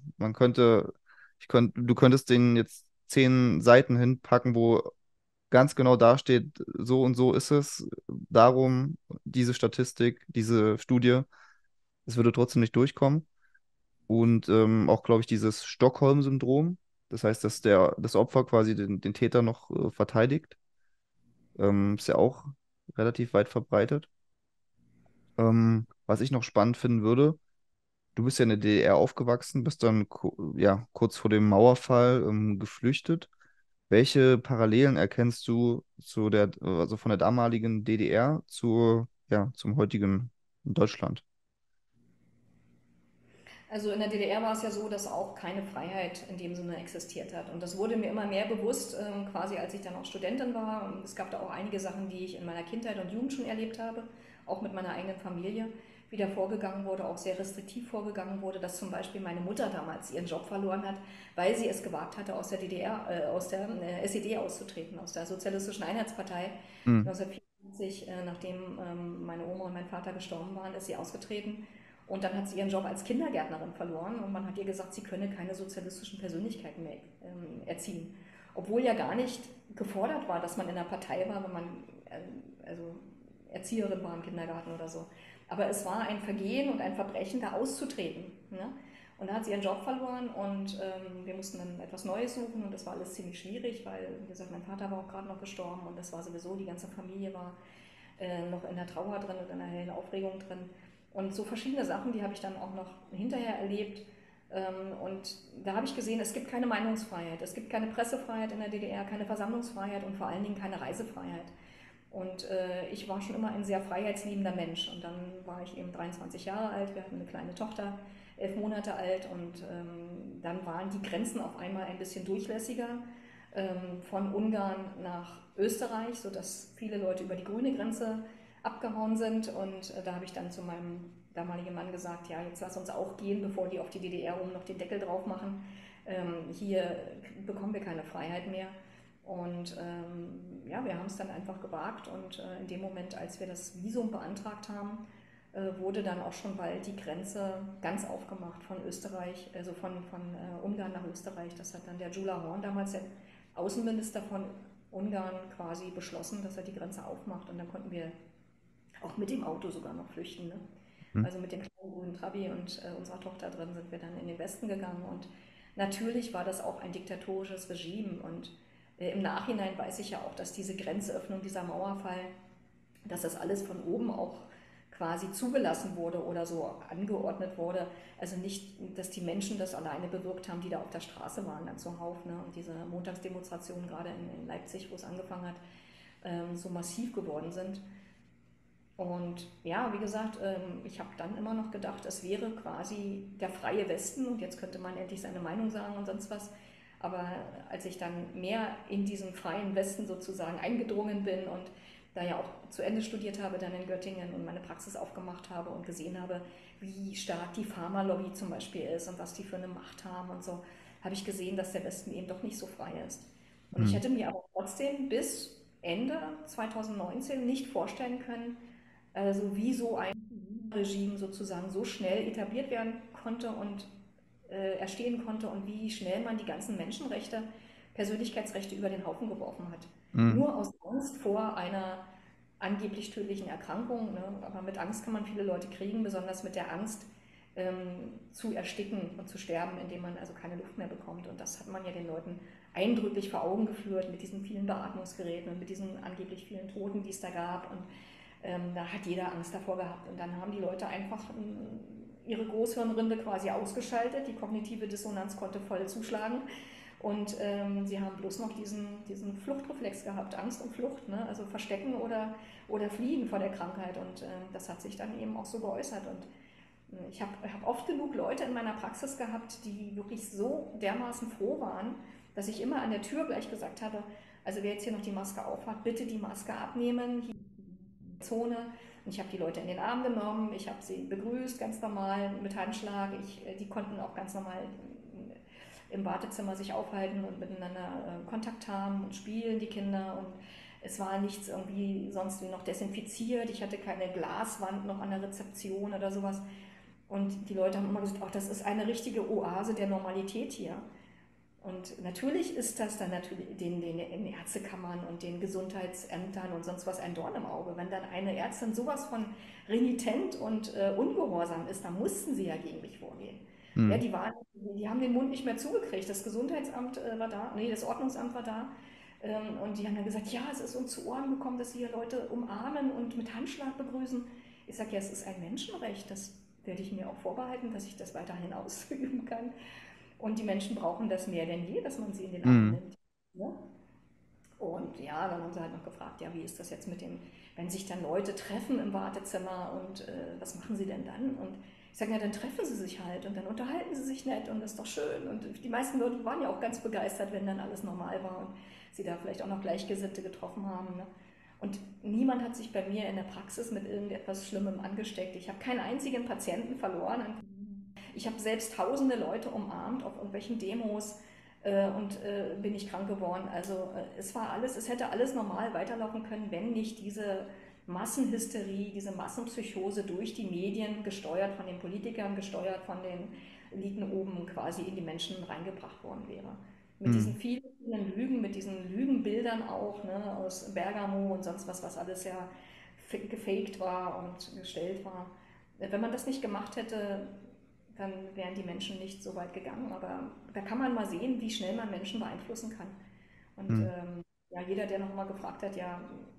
du könntest den jetzt 10 Seiten hinpacken, wo ganz genau dasteht, so und so ist es, darum diese Statistik, diese Studie, es würde trotzdem nicht durchkommen. Und auch, glaube ich, dieses Stockholm-Syndrom, das heißt, dass das Opfer quasi den Täter noch verteidigt, ist ja auch relativ weit verbreitet. Was ich noch spannend finden würde, du bist ja in der DDR aufgewachsen, bist dann ja, kurz vor dem Mauerfall geflüchtet. Welche Parallelen erkennst du also von der damaligen DDR ja, zum heutigen Deutschland? Also in der DDR war es ja so, dass auch keine Freiheit in dem Sinne existiert hat. Und das wurde mir immer mehr bewusst, quasi als ich dann auch Studentin war. Und es gab da auch einige Sachen, die ich in meiner Kindheit und Jugend schon erlebt habe, auch mit meiner eigenen Familie, wie da vorgegangen wurde, auch sehr restriktiv vorgegangen wurde, dass zum Beispiel meine Mutter damals ihren Job verloren hat, weil sie es gewagt hatte, aus der DDR, aus der SED auszutreten, aus der Sozialistischen Einheitspartei. Hm. 1974, nachdem meine Oma und mein Vater gestorben waren, ist sie ausgetreten und dann hat sie ihren Job als Kindergärtnerin verloren und man hat ihr gesagt, sie könne keine sozialistischen Persönlichkeiten mehr erziehen. Obwohl ja gar nicht gefordert war, dass man in der Partei war, wenn man also Erzieherin war im Kindergarten oder so. Aber es war ein Vergehen und ein Verbrechen, da auszutreten. Ne? Und da hat sie ihren Job verloren und wir mussten dann etwas Neues suchen und das war alles ziemlich schwierig, weil, wie gesagt, mein Vater war auch gerade noch gestorben und das war sowieso, die ganze Familie war noch in der Trauer drin und in der hellen Aufregung drin. Und so verschiedene Sachen, die habe ich dann auch noch hinterher erlebt. Und da habe ich gesehen, es gibt keine Meinungsfreiheit, es gibt keine Pressefreiheit in der DDR, keine Versammlungsfreiheit und vor allen Dingen keine Reisefreiheit. Und ich war schon immer ein sehr freiheitsliebender Mensch. Und dann war ich eben 23 Jahre alt, wir hatten eine kleine Tochter, 11 Monate alt. Und dann waren die Grenzen auf einmal ein bisschen durchlässiger, von Ungarn nach Österreich, sodass viele Leute über die grüne Grenze abgehauen sind. Und da habe ich dann zu meinem damaligen Mann gesagt, ja, jetzt lass uns auch gehen, bevor die auf die DDR oben noch den Deckel drauf machen. Hier bekommen wir keine Freiheit mehr. Und ja, wir haben es dann einfach gewagt und in dem Moment, als wir das Visum beantragt haben, wurde dann auch schon bald die Grenze ganz aufgemacht von Österreich, also von Ungarn nach Österreich. Das hat dann der Gyula Horn, damals der Außenminister von Ungarn, quasi beschlossen, dass er die Grenze aufmacht. Und dann konnten wir auch mit dem Auto sogar noch flüchten. Ne? Hm. Also mit dem kleinen grünen Trabi und unserer Tochter drin sind wir dann in den Westen gegangen. Und natürlich war das auch ein diktatorisches Regime. Und im Nachhinein weiß ich ja auch, dass diese Grenzöffnung, dieser Mauerfall, dass das alles von oben auch quasi zugelassen wurde oder so angeordnet wurde. Also nicht, dass die Menschen das alleine bewirkt haben, die da auf der Straße waren, dann zuhauf. Ne? Und diese Montagsdemonstrationen, gerade in Leipzig, wo es angefangen hat, so massiv geworden sind. Und ja, wie gesagt, ich habe dann immer noch gedacht, es wäre quasi der freie Westen und jetzt könnte man endlich seine Meinung sagen und sonst was. Aber als ich dann mehr in diesen freien Westen sozusagen eingedrungen bin und da ja auch zu Ende studiert habe, dann in Göttingen und meine Praxis aufgemacht habe und gesehen habe, wie stark die Pharmalobby zum Beispiel ist und was die für eine Macht haben und so, habe ich gesehen, dass der Westen eben doch nicht so frei ist. Und ich Hm. hätte mir aber trotzdem bis Ende 2019 nicht vorstellen können, also wie so ein Regime sozusagen so schnell etabliert werden konnte und erstehen konnte und wie schnell man die ganzen Menschenrechte, Persönlichkeitsrechte über den Haufen geworfen hat. Hm. Nur aus Angst vor einer angeblich tödlichen Erkrankung. Ne? Aber mit Angst kann man viele Leute kriegen, besonders mit der Angst zu ersticken und zu sterben, indem man also keine Luft mehr bekommt. Und das hat man ja den Leuten eindrücklich vor Augen geführt mit diesen vielen Beatmungsgeräten und mit diesen angeblich vielen Toten, die es da gab. Und da hat jeder Angst davor gehabt. Und dann haben die Leute einfach ihre Großhirnrinde quasi ausgeschaltet. Die kognitive Dissonanz konnte voll zuschlagen. Und sie haben bloß noch diesen Fluchtreflex gehabt, Angst und Flucht, ne? Also verstecken oder fliehen vor der Krankheit. Und das hat sich dann eben auch so geäußert. Und ich hab oft genug Leute in meiner Praxis gehabt, die wirklich so dermaßen froh waren, dass ich immer an der Tür gleich gesagt habe, also wer jetzt hier noch die Maske aufhat, bitte die Maske abnehmen, hier in der Zone. Und ich habe die Leute in den Arm genommen, ich habe sie begrüßt, ganz normal mit Handschlag. Die konnten auch ganz normal im Wartezimmer sich aufhalten und miteinander Kontakt haben und spielen, die Kinder. Und es war nichts irgendwie sonst wie noch desinfiziert. Ich hatte keine Glaswand noch an der Rezeption oder sowas. Und die Leute haben immer gesagt, ach, das ist eine richtige Oase der Normalität hier. Und natürlich ist das dann natürlich den Ärztekammern und den Gesundheitsämtern und sonst was ein Dorn im Auge. Wenn dann eine Ärztin sowas von renitent und ungehorsam ist, dann mussten sie ja gegen mich vorgehen. Ja, Mhm. die haben den Mund nicht mehr zugekriegt. Das Gesundheitsamt war da, nee, das Ordnungsamt war da. Und die haben dann gesagt, ja, es ist uns zu Ohren gekommen, dass sie hier Leute umarmen und mit Handschlag begrüßen. Ich sage, ja, es ist ein Menschenrecht. Das werde ich mir auch vorbehalten, dass ich das weiterhin ausüben kann. Und die Menschen brauchen das mehr denn je, dass man sie in den Arm Mhm. nimmt. Ja? Und ja, dann haben sie halt noch gefragt, ja, wie ist das jetzt mit dem, wenn sich dann Leute treffen im Wartezimmer und was machen sie denn dann? Und ich sage, ja, dann treffen sie sich halt und dann unterhalten sie sich nett und das ist doch schön. Und die meisten Leute waren ja auch ganz begeistert, wenn dann alles normal war und sie da vielleicht auch noch Gleichgesinnte getroffen haben. Ne? Und niemand hat sich bei mir in der Praxis mit irgendetwas Schlimmem angesteckt. Ich habe keinen einzigen Patienten verloren. Ich habe selbst tausende Leute umarmt auf irgendwelchen Demos und bin ich krank geworden. Also es hätte alles normal weiterlaufen können, wenn nicht diese Massenhysterie, diese Massenpsychose durch die Medien, gesteuert von den Politikern, gesteuert von den Eliten oben, quasi in die Menschen reingebracht worden wäre. Mit diesen Mhm. vielen, vielen Lügen, mit diesen Lügenbildern auch, ne, aus Bergamo und sonst was, was alles ja gefaked war und gestellt war. Wenn man das nicht gemacht hätte, dann wären die Menschen nicht so weit gegangen. Aber da kann man mal sehen, wie schnell man Menschen beeinflussen kann. Und Mhm. ja, jeder, der noch mal gefragt hat, ja,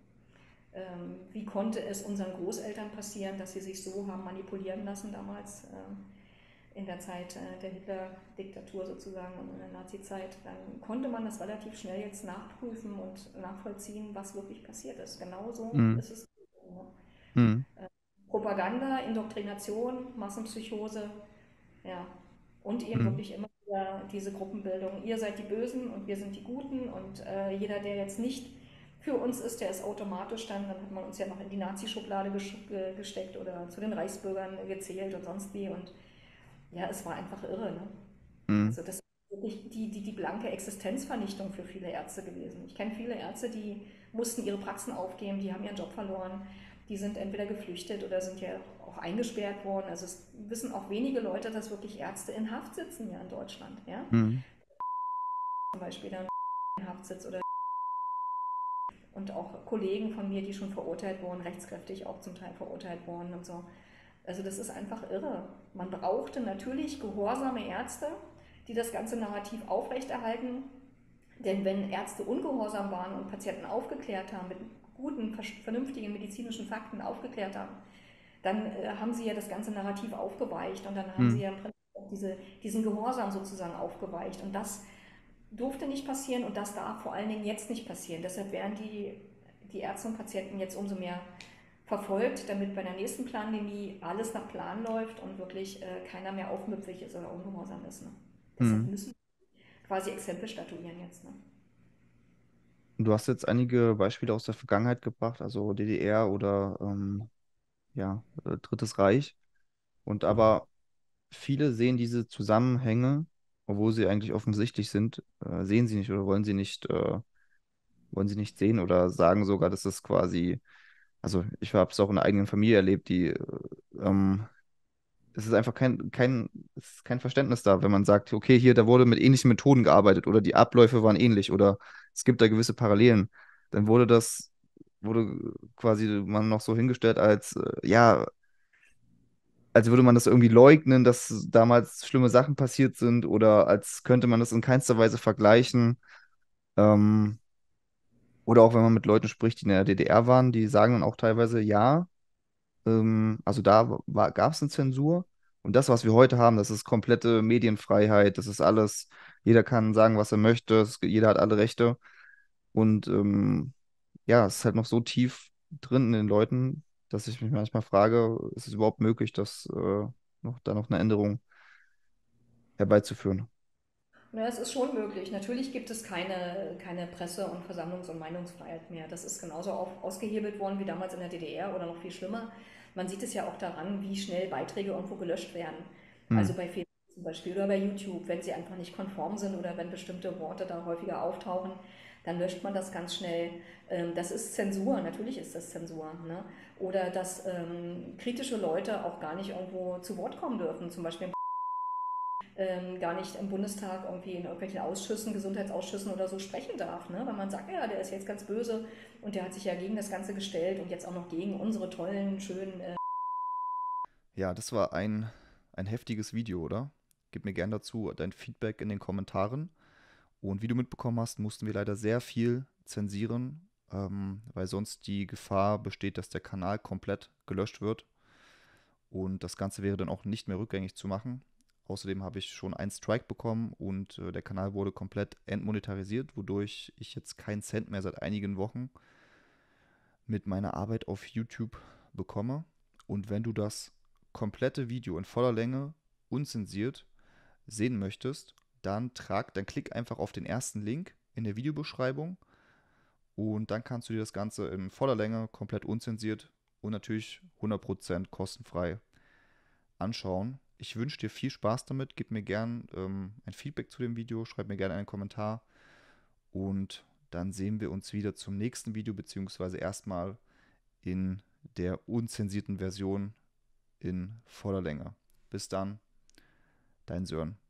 wie konnte es unseren Großeltern passieren, dass sie sich so haben manipulieren lassen damals in der Zeit der Hitler-Diktatur sozusagen und in der Nazi-Zeit, dann konnte man das relativ schnell jetzt nachprüfen und nachvollziehen, was wirklich passiert ist. Genauso Mhm. ist es. Mhm. Propaganda, Indoktrination, Massenpsychose, ja. Und eben Mhm. wirklich immer wieder diese Gruppenbildung. Ihr seid die Bösen und wir sind die Guten und jeder, der jetzt nicht für uns ist, der ist automatisch dann hat man uns ja noch in die Nazi-Schublade gesteckt oder zu den Reichsbürgern gezählt und sonst wie. Und ja, es war einfach irre. Ne? Mhm. Also das ist wirklich die blanke Existenzvernichtung für viele Ärzte gewesen. Ich kenne viele Ärzte, die mussten ihre Praxen aufgeben, die haben ihren Job verloren, die sind entweder geflüchtet oder sind ja auch eingesperrt worden. Also es wissen auch wenige Leute, dass wirklich Ärzte in Haft sitzen ja in Deutschland. Ja? Mhm. Zum Beispiel dann in Haft sitzt oder und auch Kollegen von mir, die schon verurteilt wurden, rechtskräftig auch zum Teil verurteilt wurden und so. Also das ist einfach irre. Man brauchte natürlich gehorsame Ärzte, die das ganze Narrativ aufrechterhalten. Denn wenn Ärzte ungehorsam waren und Patienten aufgeklärt haben, mit guten, vernünftigen medizinischen Fakten aufgeklärt haben, dann haben sie ja das ganze Narrativ aufgeweicht und dann haben sie Mhm. ja im Prinzip auch diesen Gehorsam sozusagen aufgeweicht. Und das durfte nicht passieren und das darf vor allen Dingen jetzt nicht passieren. Deshalb werden die Ärzte und Patienten jetzt umso mehr verfolgt, damit bei der nächsten Pandemie alles nach Plan läuft und wirklich keiner mehr aufmüpfig ist oder ungehorsam ist. Ne? Deshalb Mhm. müssen wir quasi Exempel statuieren jetzt. Ne? Du hast jetzt einige Beispiele aus der Vergangenheit gebracht, also DDR oder ja, Drittes Reich. Und aber viele sehen diese Zusammenhänge, obwohl sie eigentlich offensichtlich sind, sehen sie nicht oder wollen sie nicht sehen oder sagen sogar, dass es quasi, also ich habe es auch in der eigenen Familie erlebt, ähm, es ist einfach es ist kein Verständnis da, wenn man sagt, okay, hier, da wurde mit ähnlichen Methoden gearbeitet oder die Abläufe waren ähnlich oder es gibt da gewisse Parallelen. Dann wurde quasi man noch so hingestellt als, ja, als würde man das irgendwie leugnen, dass damals schlimme Sachen passiert sind oder als könnte man das in keinster Weise vergleichen. Ähm, oder auch wenn man mit Leuten spricht, die in der DDR waren, die sagen dann auch teilweise, ja, also da gab es eine Zensur. Und das, was wir heute haben, das ist komplette Medienfreiheit, das ist alles, jeder kann sagen, was er möchte, jeder hat alle Rechte. Und ja, es ist halt noch so tief drin in den Leuten, dass ich mich manchmal frage, ist es überhaupt möglich, da noch eine Änderung herbeizuführen? Ja, es ist schon möglich. Natürlich gibt es keine Presse- und Versammlungs- und Meinungsfreiheit mehr. Das ist genauso ausgehebelt worden wie damals in der DDR oder noch viel schlimmer. Man sieht es ja auch daran, wie schnell Beiträge irgendwo gelöscht werden. Hm. Also bei Facebook zum Beispiel oder bei YouTube, wenn sie einfach nicht konform sind oder wenn bestimmte Worte da häufiger auftauchen, dann löscht man das ganz schnell. Das ist Zensur, natürlich ist das Zensur. Ne? Oder dass kritische Leute auch gar nicht irgendwo zu Wort kommen dürfen, zum Beispiel gar nicht im Bundestag irgendwie in irgendwelchen Ausschüssen, Gesundheitsausschüssen oder so sprechen darf. Ne? Weil man sagt, ja, der ist jetzt ganz böse und der hat sich ja gegen das Ganze gestellt und jetzt auch noch gegen unsere tollen, schönen. Ja, das war ein heftiges Video, oder? Gib mir gern dazu dein Feedback in den Kommentaren. Und wie du mitbekommen hast, mussten wir leider sehr viel zensieren, weil sonst die Gefahr besteht, dass der Kanal komplett gelöscht wird. Und das Ganze wäre dann auch nicht mehr rückgängig zu machen. Außerdem habe ich schon einen Strike bekommen und der Kanal wurde komplett entmonetarisiert, wodurch ich jetzt keinen Cent mehr seit einigen Wochen mit meiner Arbeit auf YouTube bekomme. Und wenn du das komplette Video in voller Länge unzensiert sehen möchtest, dann klick einfach auf den ersten Link in der Videobeschreibung und dann kannst du dir das Ganze in voller Länge, komplett unzensiert und natürlich 100% kostenfrei anschauen. Ich wünsche dir viel Spaß damit. Gib mir gern ein Feedback zu dem Video, schreib mir gerne einen Kommentar und dann sehen wir uns wieder zum nächsten Video, beziehungsweise erstmal in der unzensierten Version in voller Länge. Bis dann, dein Sören.